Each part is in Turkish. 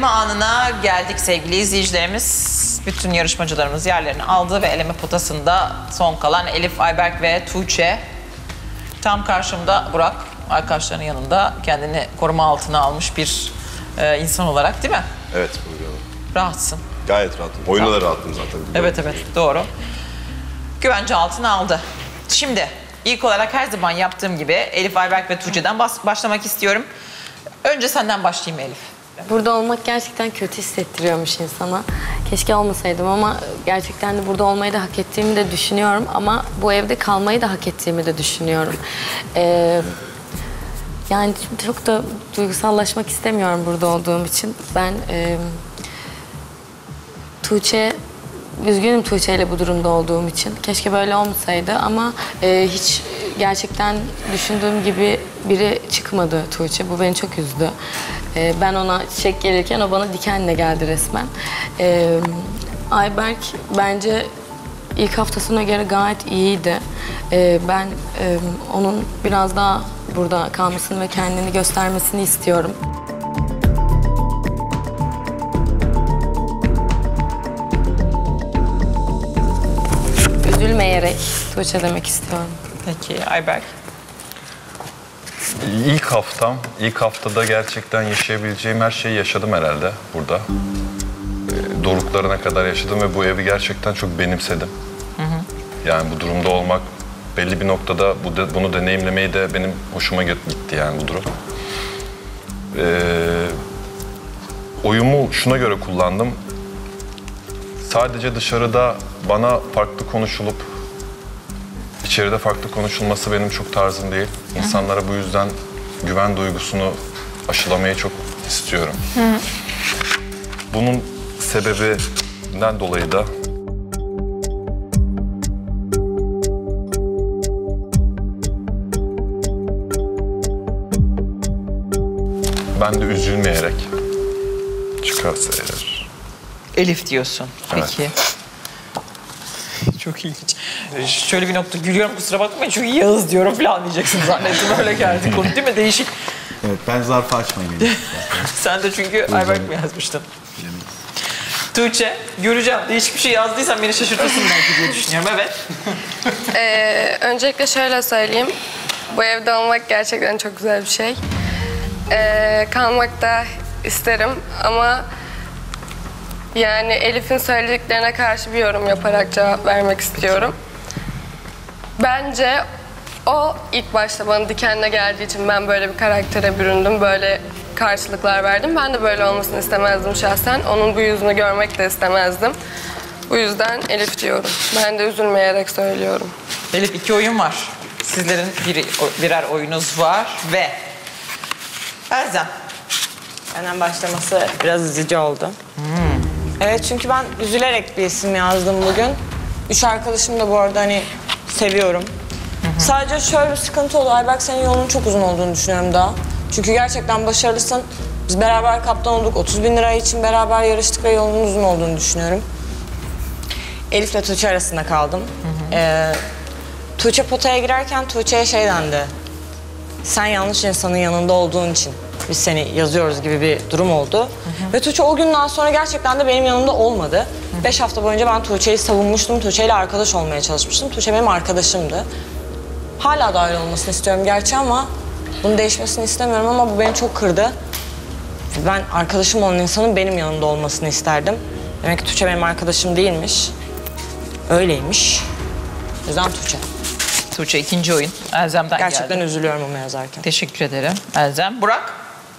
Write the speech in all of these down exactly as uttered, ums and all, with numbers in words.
Eleme anına geldik sevgili izleyicilerimiz. Bütün yarışmacılarımız yerlerini aldı ve eleme potasında son kalan Elif, Ayberk ve Tuğçe. Tam karşımda Burak, arkadaşlarının yanında kendini koruma altına almış bir e, insan olarak, değil mi? Evet, buyurun. Rahatsın. Gayet rahatım. Oyunda da rahatım zaten. Evet evet, doğru. Güvence altına aldı. Şimdi ilk olarak her zaman yaptığım gibi Elif, Ayberk ve Tuğçe'den başlamak istiyorum. Önce senden başlayayım Elif. Burada olmak gerçekten kötü hissettiriyormuş insana. Keşke olmasaydım ama gerçekten de burada olmayı da hak ettiğimi de düşünüyorum. Ama bu evde kalmayı da hak ettiğimi de düşünüyorum. Ee, yani çok da duygusallaşmak istemiyorum burada olduğum için. Ben e, Tuğçe, üzgünüm Tuğçe ile bu durumda olduğum için. Keşke böyle olmasaydı ama e, hiç gerçekten düşündüğüm gibi biri çıkmadı Tuğçe. Bu beni çok üzdü. E, ben ona çiçek gelirken o bana dikenle geldi resmen. E, Ayberk bence ilk haftasına göre gayet iyiydi. E, ben e, onun biraz daha burada kalmasını ve kendini göstermesini istiyorum. Üzülmeyerek Tuğçe demek istiyorum. Peki Ayberk? İlk haftam, ilk haftada gerçekten yaşayabileceğim her şeyi yaşadım herhalde burada. E, doruklarına kadar yaşadım ve bu evi gerçekten çok benimsedim. Hı hı. Yani bu durumda olmak, belli bir noktada bu de, bunu deneyimlemeyi de benim hoşuma gitti yani bu durum. E, oyumu şuna göre kullandım. Sadece dışarıda bana farklı konuşulup İçeride farklı konuşulması benim çok tarzım değil. İnsanlara bu yüzden güven duygusunu aşılamayı çok istiyorum. Hı hı. Bunun sebebinden dolayı da ben de üzülmeyerek çıkarsa eğer. Elif diyorsun. Evet. Peki. Çok ilginç. Şöyle bir nokta gülüyorum, kusura bakmayın çünkü Yağız diyorum falan diyeceksin zannettim. Öyle geldi konu değil mi? Değişik. Evet, ben zarfı açmayayım. Sen de çünkü Ayberk mi yazmıştın? Tuğçe, göreceğim. Değişik bir şey yazdıysan beni şaşırtırsın belki diye düşünüyorum. Evet. Ee, öncelikle şöyle söyleyeyim. Bu evde olmak gerçekten çok güzel bir şey. Ee, kalmak da isterim ama yani Elif'in söylediklerine karşı bir yorum yaparak cevap vermek istiyorum. Bence o ilk başta bana dikenle geldiği için ben böyle bir karaktere büründüm, böyle karşılıklar verdim. Ben de böyle olmasını istemezdim şahsen. Onun bu yüzünü görmek de istemezdim. Bu yüzden Elif diyorum. Ben de üzülmeyerek söylüyorum. Elif, iki oyun var. Sizlerin bir, birer oyunuz var ve Elzem. Benden başlaması biraz üzücü oldu. Hmm. Evet, çünkü ben üzülerek bir isim yazdım bugün. Üç arkadaşım da bu arada hani seviyorum. Hı hı. Sadece şöyle bir sıkıntı oldu. Ayberk, senin yolunun çok uzun olduğunu düşünüyorum daha. Çünkü gerçekten başarılısın. Biz beraber kaptan olduk. otuz bin lira için beraber yarıştık ve yolunun uzun olduğunu düşünüyorum. Elif ile Tuğçe arasında kaldım. Hı hı. Ee, Tuğçe potaya girerken Tuğçe'ye şey dendi. Sen yanlış insanın yanında olduğun için biz seni yazıyoruz gibi bir durum oldu. Hı hı. Ve Tuğçe o günden sonra gerçekten de benim yanımda olmadı. Hı hı. Beş hafta boyunca ben Tuğçe'yi savunmuştum. Tuğçe ile arkadaş olmaya çalışmıştım. Tuğçe benim arkadaşımdı. Hala da öyle olmasını istiyorum gerçi ama bunun değişmesini istemiyorum ama bu beni çok kırdı. Ben arkadaşım olan insanın benim yanımda olmasını isterdim. Demek ki Tuğçe benim arkadaşım değilmiş. Öyleymiş. O yüzden Tuğçe. Tuğçe ikinci oyun. Elzem'den geldi. Gerçekten üzülüyorum onu yazarken. Teşekkür ederim. Elzem. Burak?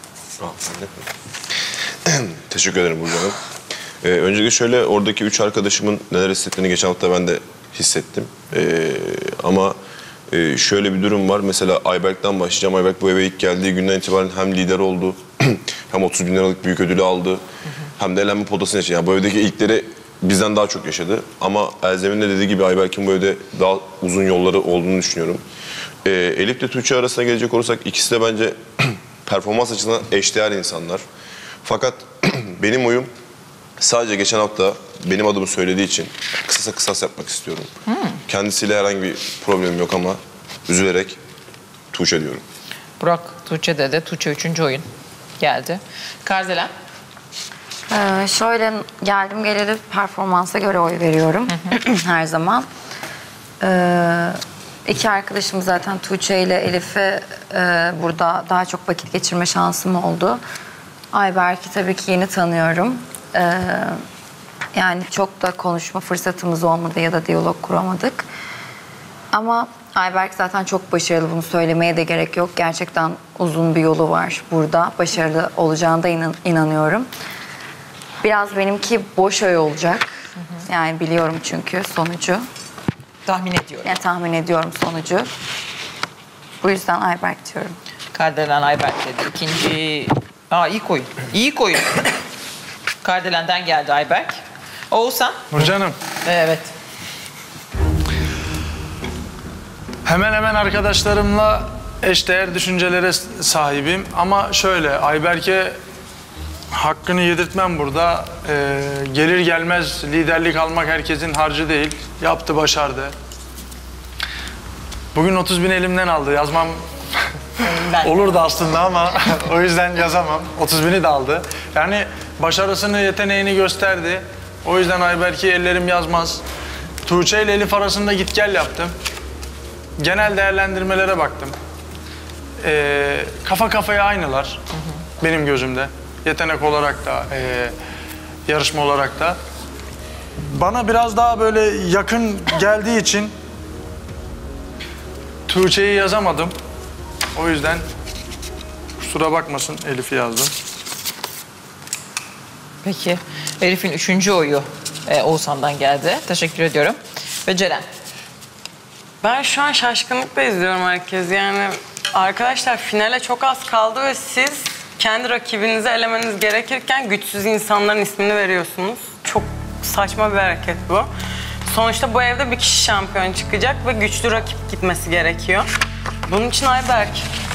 Teşekkür ederim Burcu Hanım. Ee, öncelikle şöyle, oradaki üç arkadaşımın neler hissettiğini geçen hafta ben de hissettim. Ee, ama e, şöyle bir durum var. Mesela Ayberk'ten başlayacağım. Ayberk bu eve ilk geldiği günden itibaren hem lider oldu, hem otuz bin liralık büyük ödülü aldı, hı hı. hem de elenme potasını yaşadı. Yani bu evdeki ilkleri bizden daha çok yaşadı. Ama Elzem'in de dediği gibi Ayberk'in bu evde daha uzun yolları olduğunu düşünüyorum. Ee, Elif ile Tuğçe arasına gelecek olursak ikisi de bence performans açısından eşdeğer insanlar. Fakat benim oyum sadece geçen hafta benim adımı söylediği için kısasa kısas yapmak istiyorum. Hmm. Kendisiyle herhangi bir problemim yok ama üzülerek Tuğçe diyorum. Burak Tuğçe'de de Tuğçe üçüncü oyun geldi. Kardelen? Ee, şöyle geldim geleli performansa göre oy veriyorum her zaman. Ee, iki arkadaşım zaten Tuğçe ile Elif'e e, burada daha çok vakit geçirme şansım oldu. Ayberk'i tabii ki yeni tanıyorum. Ee, yani çok da konuşma fırsatımız olmadı ya da diyalog kuramadık. Ama Ayberk zaten çok başarılı, bunu söylemeye de gerek yok. Gerçekten uzun bir yolu var burada. Başarılı olacağına da inan- inanıyorum. Biraz benimki boş oy olacak. Yani biliyorum çünkü sonucu. Tahmin ediyorum. Yani tahmin ediyorum sonucu. Bu yüzden Ayberk diyorum. Kardelen Ayberk dedi. İkinci... Aa iyi koyun. İyi koyun. Kardelen'den geldi Ayberk. Oğuzhan. Nurcan'ım, Evet. hemen hemen arkadaşlarımla eşdeğer düşüncelere sahibim. Ama şöyle, Ayberk'e hakkını yedirtmem burada. Ee, gelir gelmez liderlik almak herkesin harcı değil. Yaptı, başardı. Bugün otuz bin elimden aldı. Yazmam Ben. olurdu aslında ama o yüzden yazamam. otuz bini de aldı. Yani başarısını, yeteneğini gösterdi. O yüzden Ayberk'i ellerim yazmaz. Tuğçe ile Elif arasında git gel yaptım. Genel değerlendirmelere baktım. Ee, kafa kafaya aynılar. Hı hı. Benim gözümde. Yetenek olarak da, e, yarışma olarak da. Bana biraz daha böyle yakın geldiği için Tuğçe'yi yazamadım. O yüzden kusura bakmasın, Elif'i yazdım. Peki. Elif'in üçüncü oyu e, Oğuzhan'dan geldi. Teşekkür ediyorum. Ve Ceren. Ben şu an şaşkınlıkla izliyorum herkes. Yani arkadaşlar finale çok az kaldı ve siz kendi rakibinizi elemeniz gerekirken güçsüz insanların ismini veriyorsunuz. Çok saçma bir hareket bu. Sonuçta bu evde bir kişi şampiyon çıkacak ve güçlü rakip gitmesi gerekiyor. Bunun için Ayberk.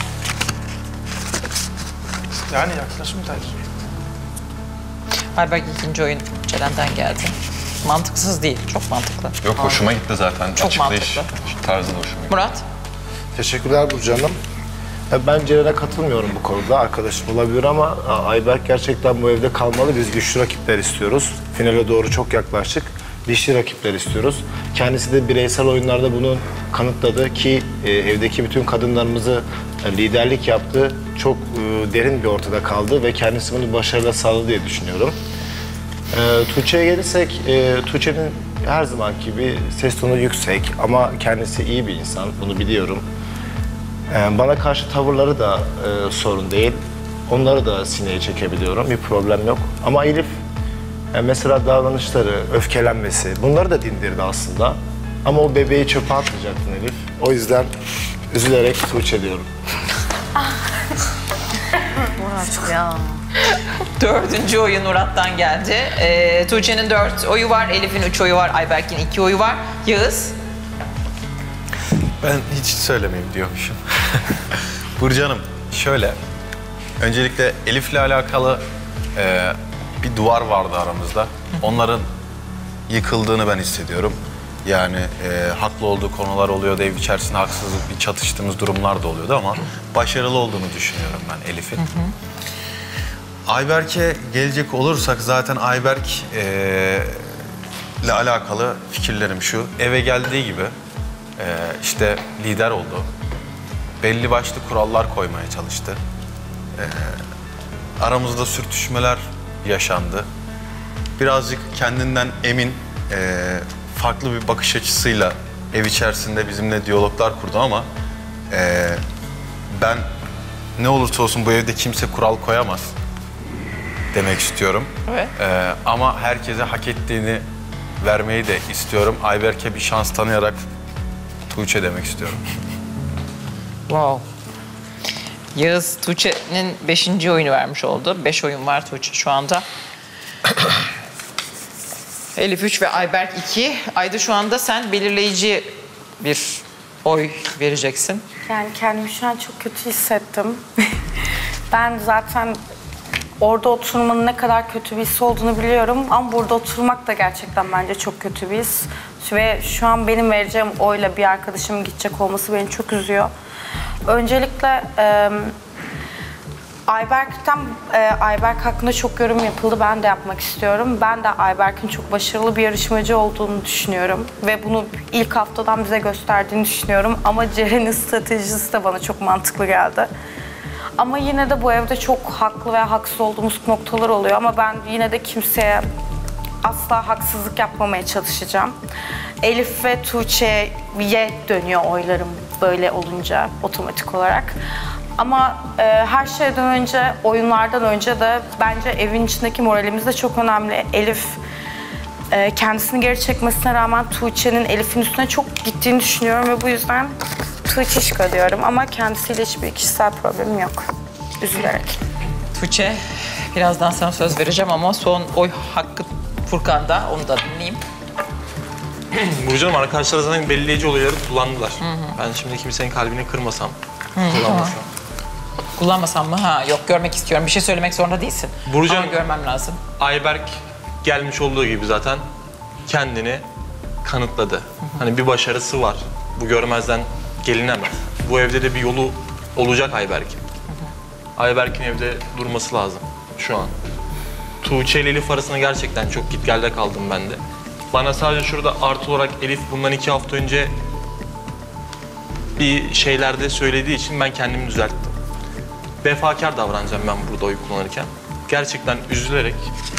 Yani yaklaşım tercih. Ayberk ikinci oyun Ceren'den geldi. Mantıksız değil. Çok mantıklı. Yok, hoşuma gitti zaten. Çok Açıklayış mantıklı. tarzı da hoşuma gitti. Murat. Teşekkürler Burcu Hanım. Ya ben Ceren'e katılmıyorum bu konuda. Arkadaşım olabilir ama Ayberk gerçekten bu evde kalmalı. Biz güçlü rakipler istiyoruz. Finale doğru çok yaklaştık. Dişli rakipler istiyoruz. Kendisi de bireysel oyunlarda bunu kanıtladı ki e, evdeki bütün kadınlarımızı e, liderlik yaptı. Çok e, derin bir ortada kaldı ve kendisi bunu başarıyla sağladı diye düşünüyorum. E, Tuğçe'ye gelirsek, e, Tuğçe'nin her zamanki gibi ses tonu yüksek ama kendisi iyi bir insan. Bunu biliyorum. E, bana karşı tavırları da e, sorun değil. Onları da sineye çekebiliyorum. Bir problem yok. Ama Elif Yani mesela davranışları, öfkelenmesi, bunları da dindirdi aslında. Ama o bebeği çöpe atmayacaktın Elif. O yüzden üzülerek Tuğçe diyorum. Murat ya. Dördüncü oyun Murat'tan geldi. Ee, Tuğçe'nin dört oyu var, Elif'in üç oyu var, Ayberk'in iki oyu var. Yağız. Ben hiç söylemeyeyim diyormuşum. Burcu Hanım, şöyle. Öncelikle Elif'le alakalı e, bir duvar vardı aramızda. Onların yıkıldığını ben hissediyorum. Yani e, haklı olduğu konular oluyordu, ev içerisinde haksızlık, bir çatıştığımız durumlar da oluyordu ama başarılı olduğunu düşünüyorum ben Elif'in. Ayberk'e gelecek olursak zaten Ayberk e, ile alakalı fikirlerim şu. Eve geldiği gibi e, işte lider oldu. Belli başlı kurallar koymaya çalıştı. E, aramızda sürtüşmeler yaşandı. Birazcık kendinden emin, e, farklı bir bakış açısıyla ev içerisinde bizimle diyaloglar kurdu ama e, ben ne olursa olsun bu evde kimse kural koyamaz demek istiyorum. Evet. E, ama herkese hak ettiğini vermeyi de istiyorum. Ayberk'e bir şans tanıyarak Tuğçe demek istiyorum. Wow. Yağız Tuğçe'nin beşinci oyunu vermiş oldu. Beş oyun var Tuğçe şu anda. Elif üç ve Ayberk iki. Ayda şu anda sen belirleyici bir oy vereceksin. Yani kendimi şu an çok kötü hissettim. Ben zaten orada oturmanın ne kadar kötü bir his olduğunu biliyorum. Ama burada oturmak da gerçekten bence çok kötü bir his. Ve şu an benim vereceğim oyla bir arkadaşımın gidecek olması beni çok üzüyor. Öncelikle e, Ayberk'ten, e, Ayberk hakkında çok yorum yapıldı. Ben de yapmak istiyorum. Ben de Ayberk'in çok başarılı bir yarışmacı olduğunu düşünüyorum. Ve bunu ilk haftadan bize gösterdiğini düşünüyorum. Ama Ceren'in stratejisi de bana çok mantıklı geldi. Ama yine de bu evde çok haklı ve haksız olduğumuz noktalar oluyor. Ama ben yine de kimseye asla haksızlık yapmamaya çalışacağım. Elif ve Tuğçe'ye dönüyor oylarım böyle olunca otomatik olarak. Ama e, her şeyden önce, oyunlardan önce de bence evin içindeki moralimiz de çok önemli. Elif e, kendisini geri çekmesine rağmen Tuğçe'nin Elif'in üstüne çok gittiğini düşünüyorum ve bu yüzden Tuğçe şık diyorum ama kendisiyle hiçbir kişisel problemim yok. Üzülerek. Tuğçe, birazdan sana söz vereceğim ama son oy hakkı Furkan'da, onu da dinleyeyim. Burcu Hanım, arkadaşlar zaten belirleyici olayları kullandılar. Hı hı. Ben şimdi kimsenin kalbini kırmasam, kullanmasam. Kullanmasam mı? Ha, yok, görmek istiyorum. Bir şey söylemek zorunda değilsin. Burcu ama Hanım, görmem lazım. Ayberk gelmiş olduğu gibi zaten kendini kanıtladı. Hı hı. Hani bir başarısı var. Bu görmezden gelinemez. Bu evde de bir yolu olacak Ayberk'in. Ayberk'in evde durması lazım şu an. Tuğçe ile Elif arasında gerçekten çok git gelde kaldım ben de. Bana sadece şurada artı olarak Elif bundan iki hafta önce bir şeylerde söylediği için ben kendimi düzelttim. Vefakar davranacağım ben burada oy kullanırken. Gerçekten üzülerek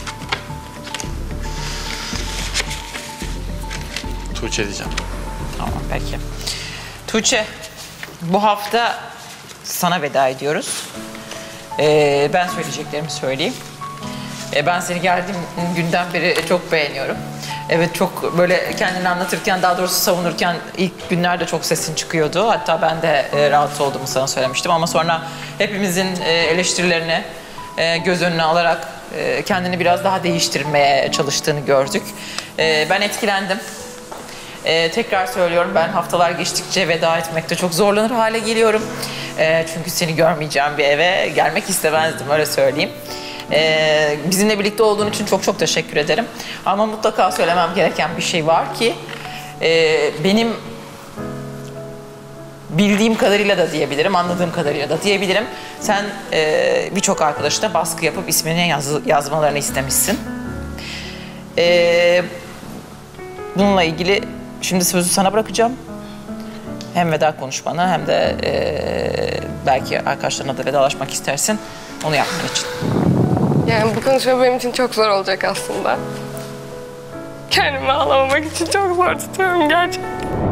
Tuğçe diyeceğim. Tamam, peki. Tuğçe, bu hafta sana veda ediyoruz. Ee, ben söyleyeceklerimi söyleyeyim. Ee, ben seni geldiğim günden beri çok beğeniyorum. Evet, çok böyle kendini anlatırken, daha doğrusu savunurken ilk günlerde çok sesin çıkıyordu. Hatta ben de e, rahatsız olduğumu sana söylemiştim ama sonra hepimizin e, eleştirilerini e, göz önüne alarak e, kendini biraz daha değiştirmeye çalıştığını gördük. E, ben etkilendim. E, tekrar söylüyorum, ben haftalar geçtikçe veda etmekte çok zorlanır hale geliyorum. E, çünkü seni görmeyeceğim bir eve gelmek istemezdim, öyle söyleyeyim. Ee, bizimle birlikte olduğun için çok çok teşekkür ederim. Ama mutlaka söylemem gereken bir şey var ki e, benim bildiğim kadarıyla da diyebilirim, anladığım kadarıyla da diyebilirim. Sen e, birçok arkadaşına baskı yapıp ismini yaz, yazmalarını istemişsin. E, bununla ilgili şimdi sözü sana bırakacağım. Hem veda konuşmanı hem de e, belki arkadaşlarına da vedalaşmak istersin. Onu yapman için. Yani bu konuşma benim için çok zor olacak aslında. Kendimi ağlamamak için çok zor tutuyorum gerçekten.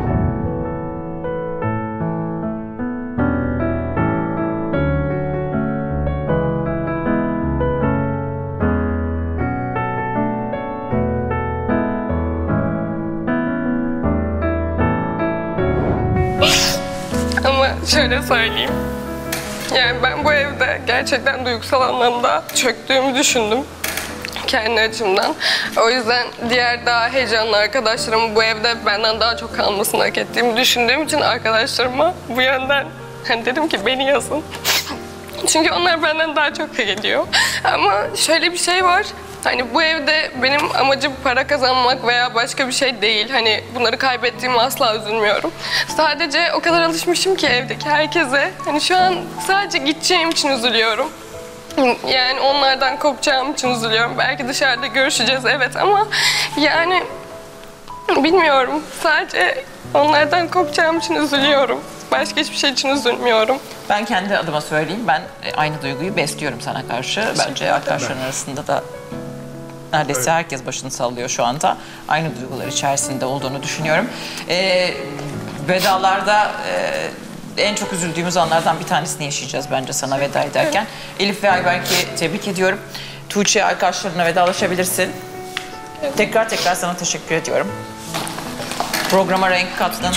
Ama şöyle söyleyeyim. Yani ben bu evde gerçekten duygusal anlamda çöktüğümü düşündüm kendi açımdan. O yüzden diğer daha heyecanlı arkadaşlarımın bu evde benden daha çok kalmasını hak ettiğimi düşündüğüm için arkadaşlarıma bu yönden hani dedim ki beni yazın. Çünkü onlar benden daha çok hak ediyor. Ama şöyle bir şey var. Hani bu evde benim amacım para kazanmak veya başka bir şey değil. Hani bunları kaybettiğime asla üzülmüyorum. Sadece o kadar alışmışım ki evdeki herkese. Hani şu an sadece gideceğim için üzülüyorum. Yani onlardan kopacağım için üzülüyorum. Belki dışarıda görüşeceğiz evet ama yani bilmiyorum. Sadece onlardan kopacağım için üzülüyorum. Başka hiçbir şey için üzülmüyorum. Ben kendi adıma söyleyeyim. Ben aynı duyguyu besliyorum sana karşı. Bence arkadaşların arasında da neredeyse evet. Herkes başını sallıyor şu anda. Aynı duygular içerisinde olduğunu düşünüyorum. Ee, vedalarda e, en çok üzüldüğümüz anlardan bir tanesini yaşayacağız bence sana veda ederken. Evet. Elif ve Ayberk'i tebrik ediyorum. Tuğçe, arkadaşlarına vedalaşabilirsin. Evet. Tekrar tekrar sana teşekkür ediyorum. Programa renk kattın.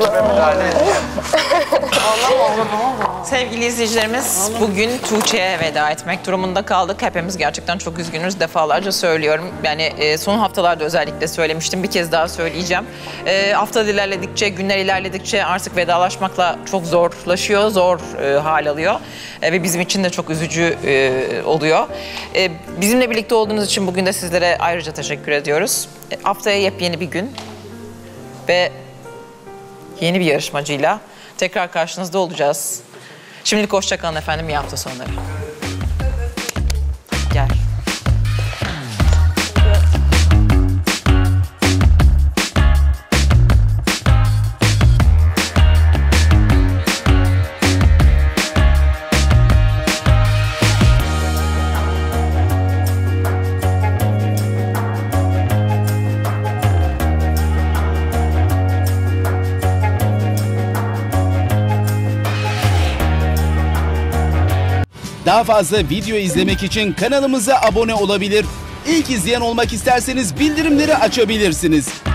Lütfen müdahale edeceğim. Sevgili izleyicilerimiz, bugün Tuğçe'ye veda etmek durumunda kaldık. Hepimiz gerçekten çok üzgünüz. Defalarca söylüyorum. Yani e, son haftalarda özellikle söylemiştim. Bir kez daha söyleyeceğim. E, haftalar ilerledikçe, günler ilerledikçe artık vedalaşmakla çok zorlaşıyor, zor e, hal alıyor. E, ve bizim için de çok üzücü e, oluyor. E, bizimle birlikte olduğunuz için bugün de sizlere ayrıca teşekkür ediyoruz. E, haftaya yepyeni bir gün ve yeni bir yarışmacıyla tekrar karşınızda olacağız. Şimdilik hoşça kalın efendim, iyi hafta sonları. Gel. Daha fazla video izlemek için kanalımıza abone olabilir. İlk izleyen olmak isterseniz bildirimleri açabilirsiniz.